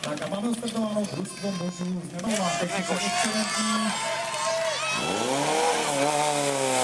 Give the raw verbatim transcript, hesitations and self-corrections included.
Tak a máme ustartováno družstvo mužů. Nemohla technika excelentní.